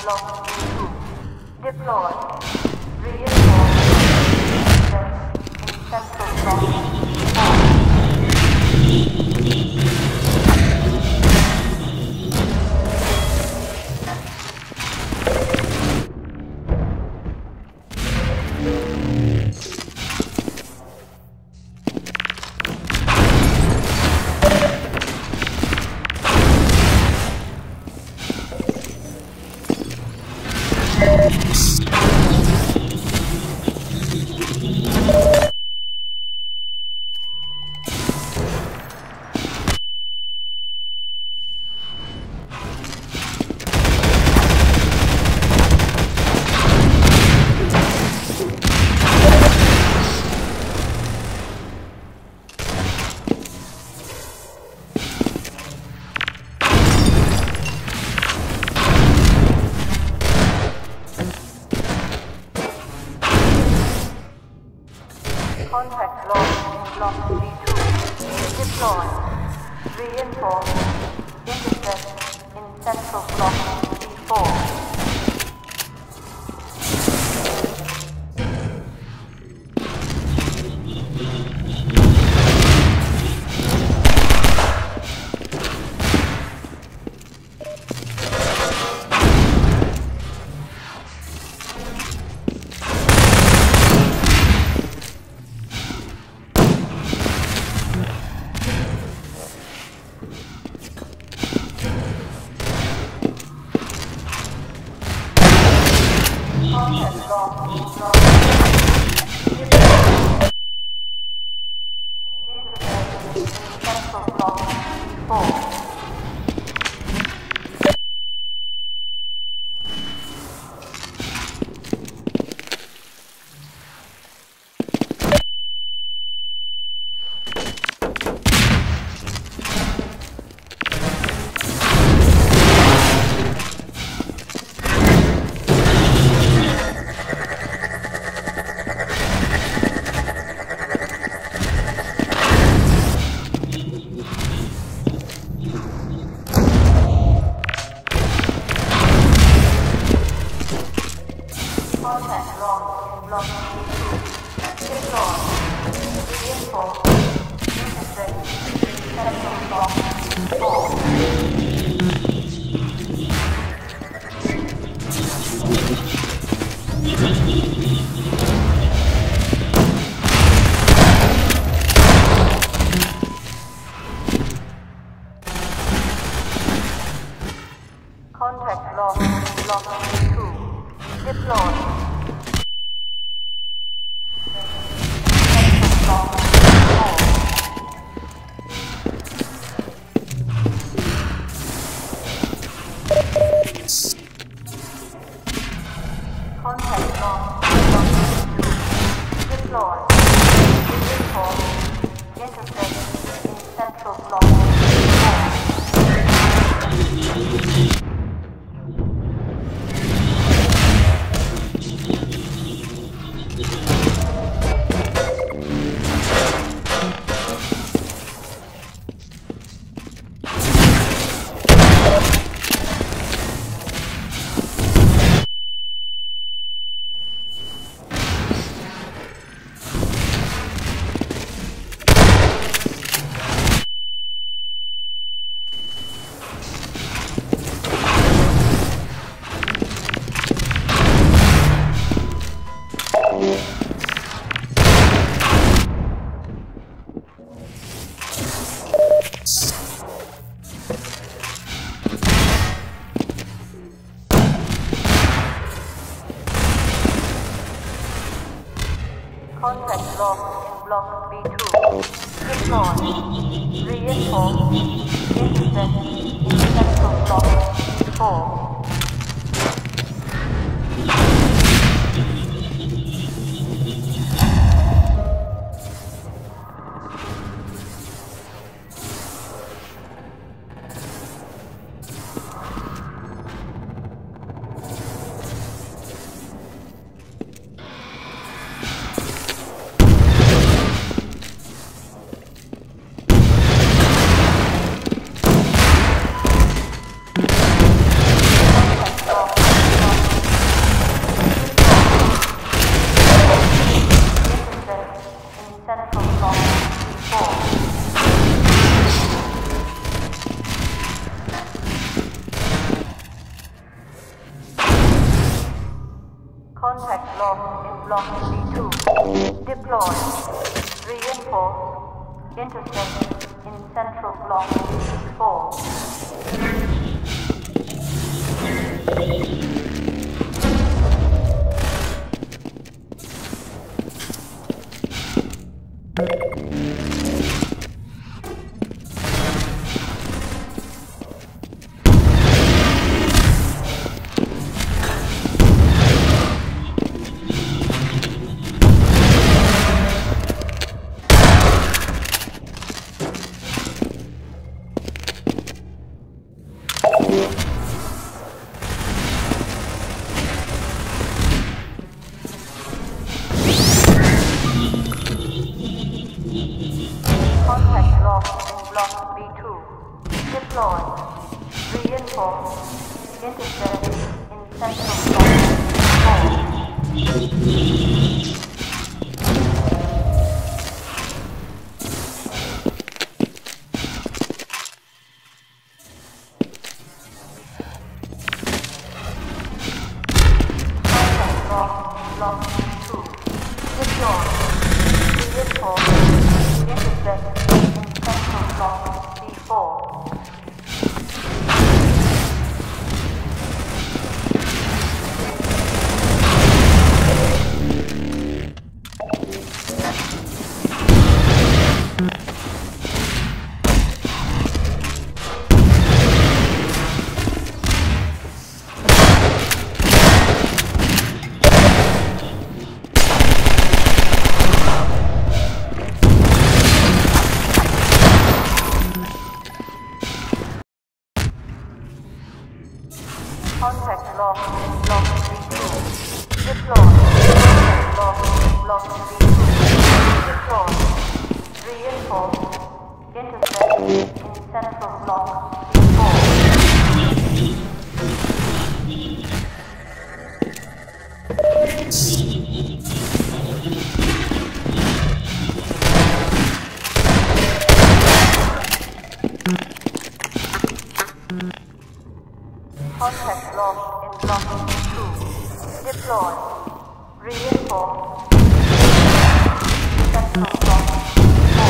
block 2. Deploy. Reinforce. In central block 4. Contact lost in block B2. Deploy. Reinforce. Intercept in central block B4. Contact lost in block B2. Deploy. Reinforce. Intercept central block B4. Contact lost in block B2. Deploy. Contact lost in block B2. Deploy. Reinforce. Intercept in central block B4. Contact lost in block B2. Deploy. Reinforce. Intercept in central block B4. Contact lost in block B2. Deploy. Reinforce. Intercept in central block B4. Contact lost in block B2. Deploy. Reinforce. Intercept in central block B4. Block 2. Deploy. Reinforce. Intercept in central block B4. Contact lost in block B2. Deploy. Contact lost in block B2. Deploy. Reinforce. Intercept in central block B4. Contact lost in block B2. Deploy. Reinforce. Central block B4.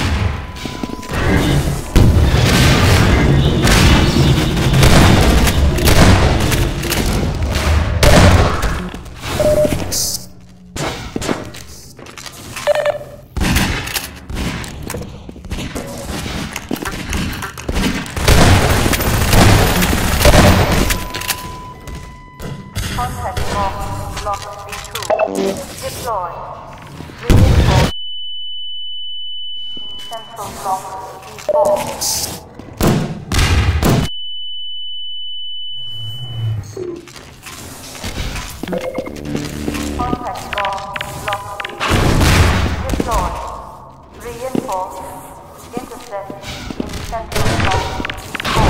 Contact lost in block B2. Deploy. Reinforce in central block B4. Contact lost in block B2. Deploy. Reinforce. Intercept in central block B4.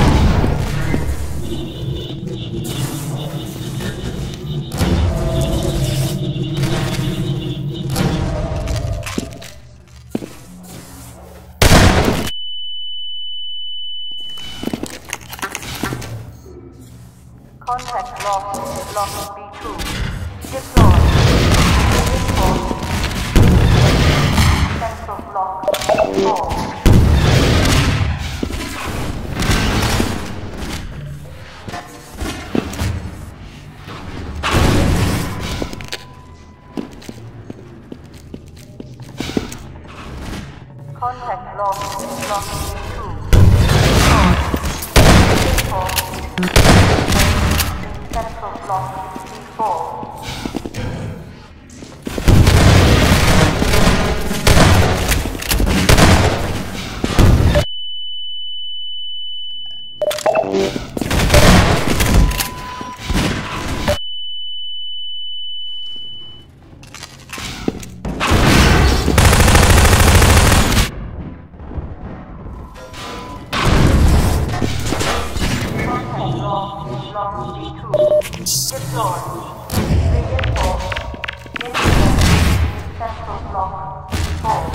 Contact lost in block B2. Deploy. Reinforce. Central block B4. Contact lost in block B2. Deploy. Reinforce. Central block B4. Deploy. Reinforce. Intercept. Central block. 4.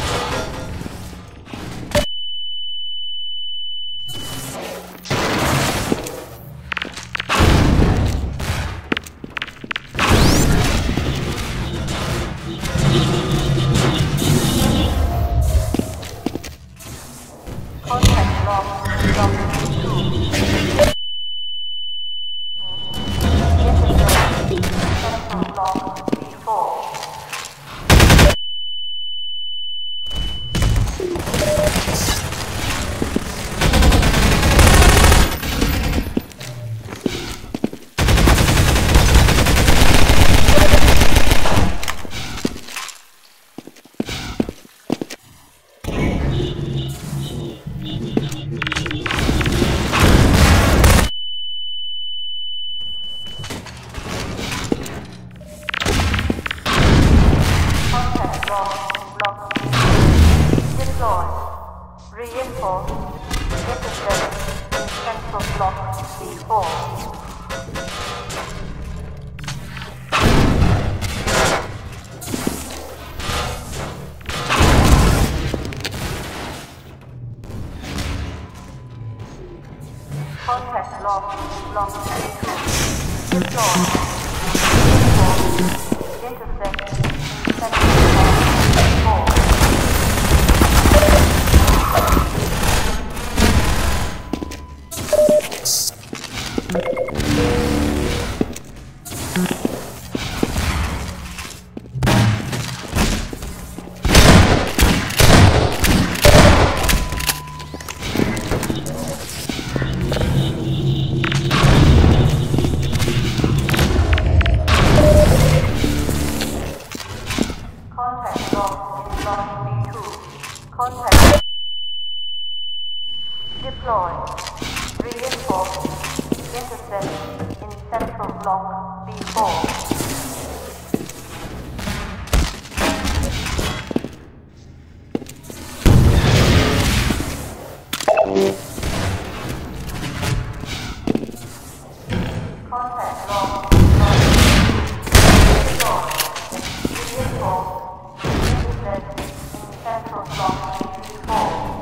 Intersect in second block 4. Contact lost in block B2. Contact deploy. Reinforce. Intercept in central block B4. Contact lost in block B2. Reinforce. Intercept in central block B4.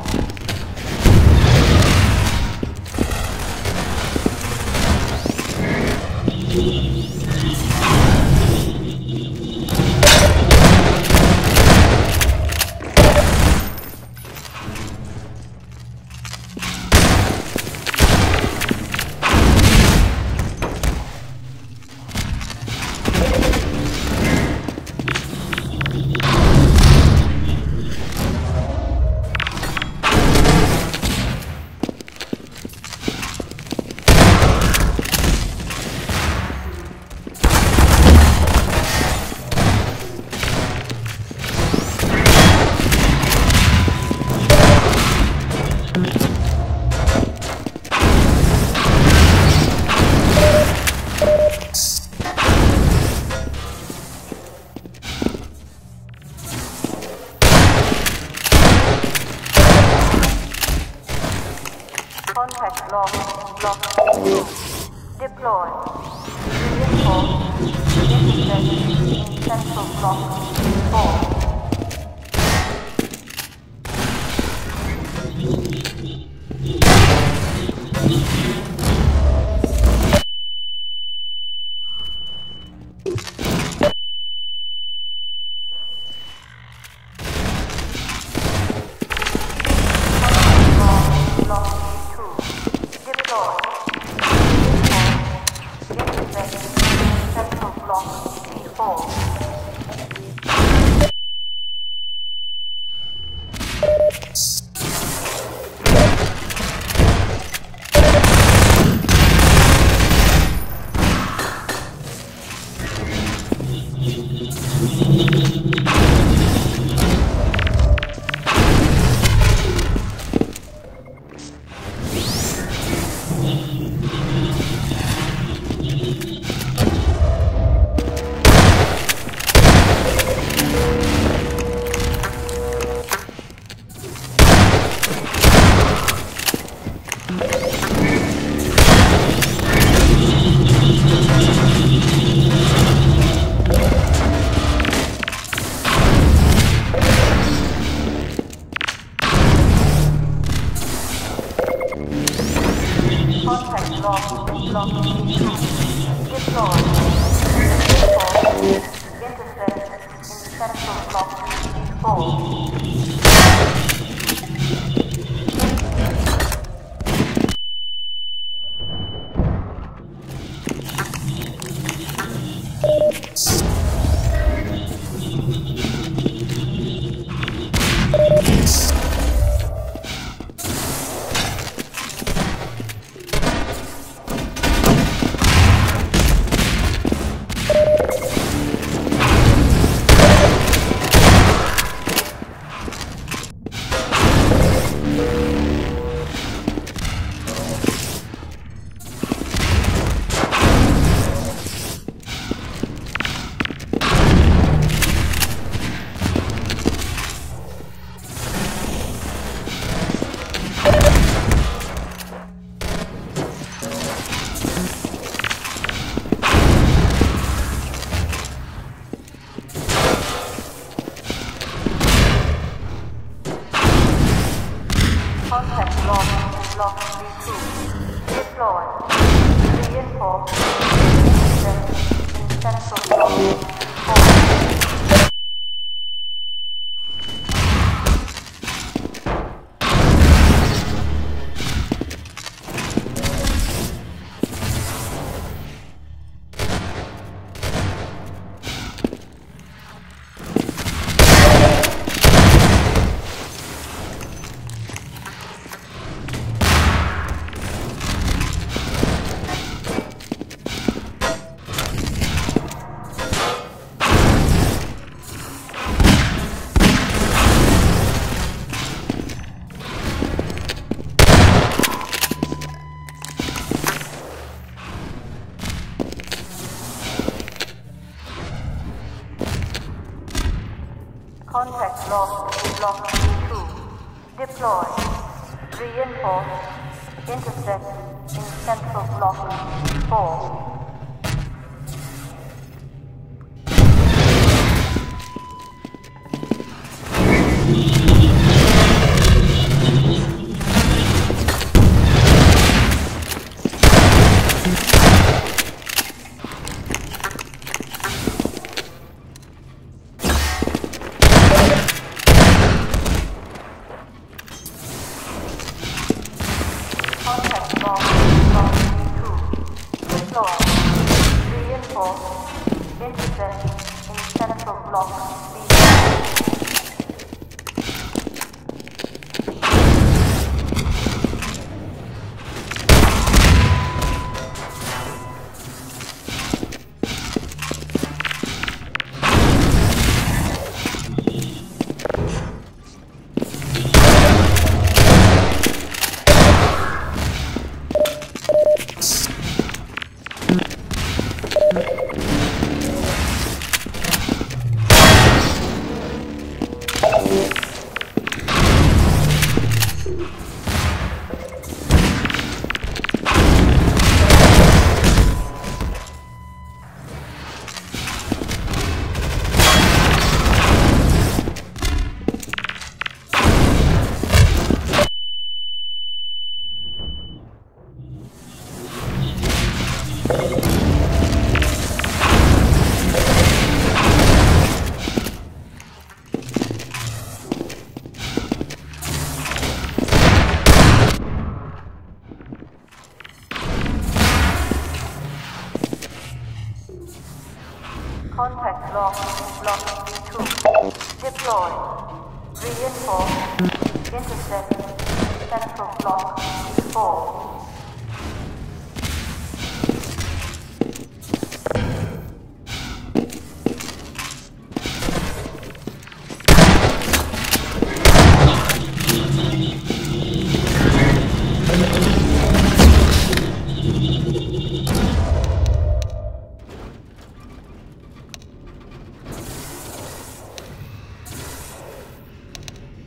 Contact lost in block B2. Deploy. Reinforce. Intercept in central block B4. Contact lost in block B2. Deploy. Reinforce. Intercept in central block B4. Contact lost in Block B2. Deploy. Reinforce. Intercept in Central Block B4. Contact Block B2. Deploy. Reinforce. Intercept in Central Block B4. Contact lost in Block B2. Deploy. Reinforce. Intercept Central Block B4.